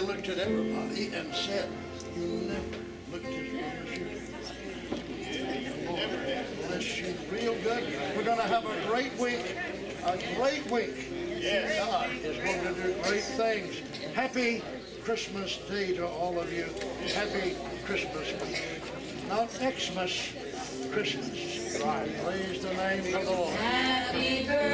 looked at everybody and said, "You never looked as good as you do." Bless you real good. We're going to have a great week. A great week. Yes. God is going to do great things. Happy Christmas Day to all of you. Happy Christmas week. Not Xmas, Christmas. Right. Praise the name of the Lord. Happy birthday.